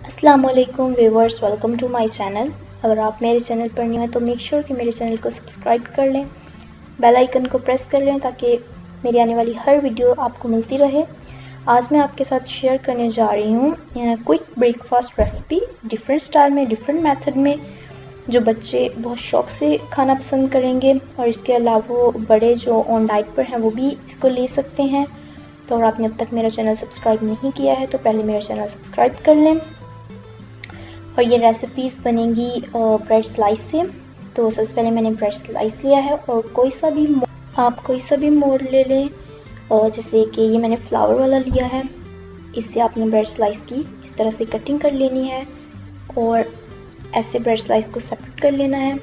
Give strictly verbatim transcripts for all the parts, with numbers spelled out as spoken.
अस्सलामुअलैकुम viewers, welcome to my channel. अगर आप मेरे चैनल पर न्यू हैं तो मेक श्योर कि मेरे चैनल को सब्सक्राइब कर लें, बेल आइकन को प्रेस कर लें ताकि मेरी आने वाली हर वीडियो आपको मिलती रहे। आज मैं आपके साथ शेयर करने जा रही हूँ quick breakfast recipe, different style में, डिफरेंट मेथड में, जो बच्चे बहुत शौक से खाना पसंद करेंगे और इसके अलावा बड़े जो ऑन डाइट पर हैं वो भी इसको ले सकते हैं। तो अगर आपने अब तक मेरा चैनल सब्सक्राइब नहीं किया है तो पहले मेरा चैनल सब्सक्राइब कर लें। और ये रेसिपीज़ बनेंगी ब्रेड स्लाइस से। तो सबसे पहले मैंने ब्रेड स्लाइस लिया है और कोई सा भी आप कोई सा भी मोड ले लें, जैसे कि ये मैंने फ्लावर वाला लिया है। इससे आपने ब्रेड स्लाइस की इस तरह से कटिंग कर लेनी है और ऐसे ब्रेड स्लाइस को सेपरेट कर लेना है।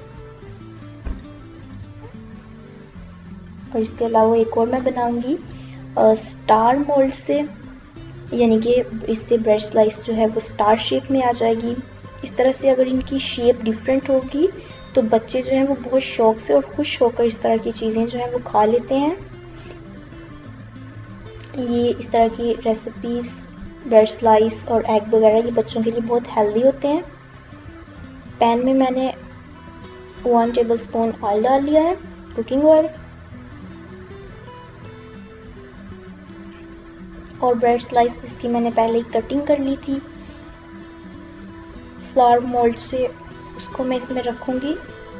और इसके अलावा एक और मैं बनाऊंगी स्टार मोल्ड से, यानी कि इससे ब्रेड स्लाइस जो है वो स्टार शेप में आ जाएगी। इस तरह से अगर इनकी शेप डिफरेंट होगी तो बच्चे जो हैं वो बहुत शौक से और खुश होकर इस तरह की चीज़ें जो हैं वो खा लेते हैं। ये इस तरह की रेसिपीज़, ब्रेड स्लाइस और एग वगैरह, ये बच्चों के लिए बहुत हेल्दी होते हैं। पैन में मैंने वन टेबल स्पून ऑयल डाल लिया है, कुकिंग ऑयल, और ब्रेड स्लाइस जिसकी मैंने पहले ही कटिंग कर ली थी फ्लावर मोल्ड से, उसको मैं इसमें रखूँगी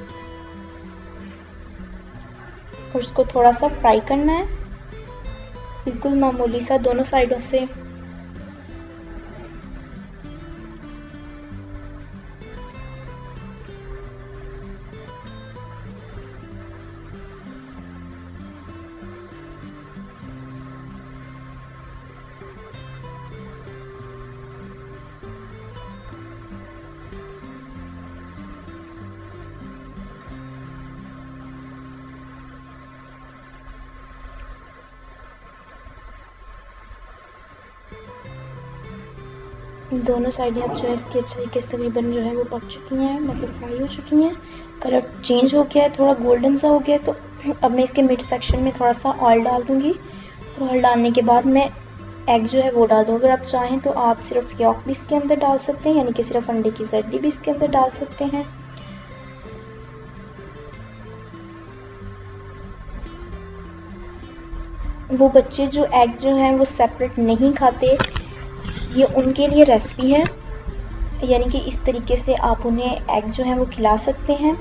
और उसको थोड़ा सा फ्राई करना है, बिल्कुल मामूली सा दोनों साइडों से। दोनों साइडें अब जो है इसकी अच्छे तरीके से तकरीबन जो है वो पक चुकी हैं, मतलब फ्राई हो चुकी हैं। कलर चेंज हो गया है, थोड़ा गोल्डन सा हो गया है। तो अब मैं इसके मिड सेक्शन में थोड़ा सा ऑयल डाल दूँगी। ऑयल डालने के बाद मैं एग जो है वो डाल दूँ। अगर आप चाहें तो आप सिर्फ यॉक भी इसके अंदर डाल सकते हैं, यानी कि सिर्फ अंडे की जर्दी भी इसके अंदर डाल सकते हैं। वो बच्चे जो एग जो हैं वो सेपरेट नहीं खाते, ये उनके लिए रेसिपी है, यानी कि इस तरीके से आप उन्हें एग जो है वो खिला सकते हैं।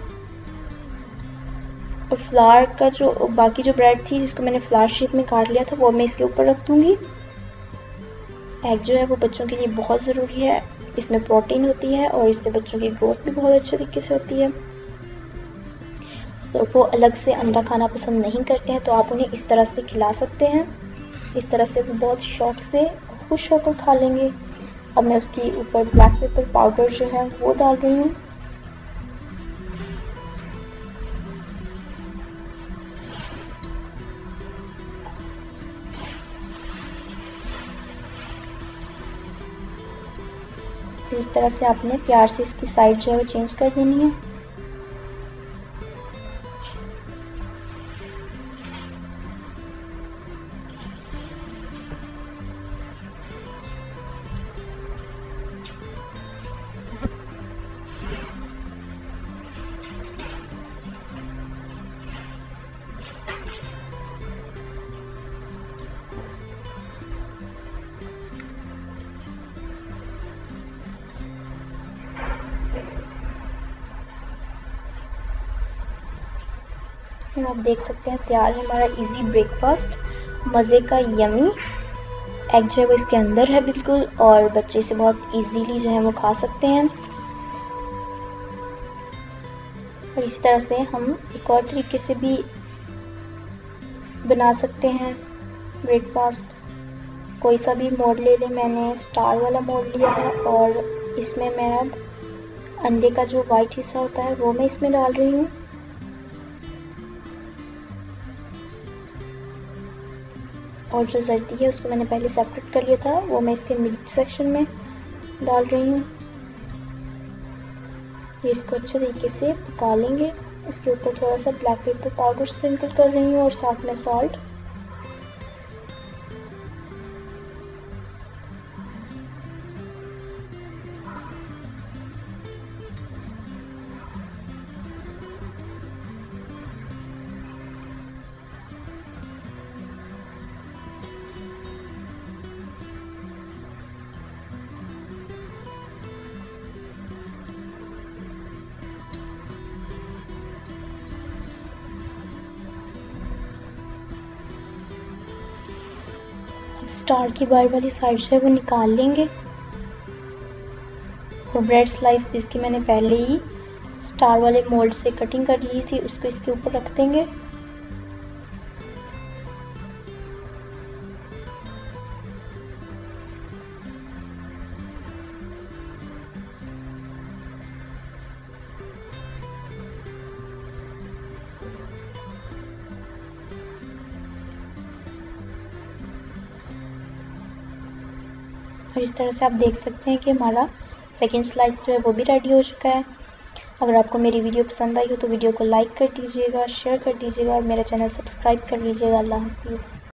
और फ्लावर का जो बाकी जो ब्रेड थी जिसको मैंने फ्लावर शेप में काट लिया था वो मैं इसके ऊपर रख दूँगी। एग जो है वो बच्चों के लिए बहुत ज़रूरी है, इसमें प्रोटीन होती है और इससे बच्चों की ग्रोथ भी बहुत अच्छे तरीके से होती है। तो वो अलग से अंडा खाना पसंद नहीं करते हैं तो आप उन्हें इस तरह से खिला सकते हैं। इस तरह से वो बहुत शौक से खुश होकर खा लेंगे। अब मैं उसके ऊपर ब्लैक पेपर पाउडर जो है वो डाल रही हूँ। इस तरह से आपने प्यार से इसकी साइड जो है चेंज कर देनी है। आप देख सकते हैं तैयार है हमारा इजी ब्रेकफास्ट, मज़े का यमी। एग जो है वो इसके अंदर है बिल्कुल, और बच्चे इसे बहुत इजीली जो है वो खा सकते हैं। और इसी तरह से हम एक और तरीके से भी बना सकते हैं ब्रेकफास्ट। कोई सा भी मोड ले लें, मैंने स्टार वाला मोड लिया है और इसमें मैं अब अंडे का जो वाइट हिस्सा होता है वो मैं इसमें डाल रही हूँ। और जो जर्दी है उसको मैंने पहले सेपरेट कर लिया था वो मैं इसके मिड सेक्शन में डाल रही हूँ। ये इसको अच्छे तरीके से पका लेंगे। इसके ऊपर थोड़ा सा ब्लैक पेपर पाउडर स्प्रिंकल कर रही हूँ और साथ में सॉल्ट। स्टार की बाहर वाली साइड जो है वो निकाल लेंगे और ब्रेड स्लाइस जिसकी मैंने पहले ही स्टार वाले मोल्ड से कटिंग कर ली थी उसको इसके ऊपर रख देंगे। और इस तरह से आप देख सकते हैं कि हमारा सेकेंड स्लाइस जो है वो भी रेडी हो चुका है। अगर आपको मेरी वीडियो पसंद आई हो तो वीडियो को लाइक कर दीजिएगा, शेयर कर दीजिएगा और मेरा चैनल सब्सक्राइब कर लीजिएगा। अल्लाह हाफिज़।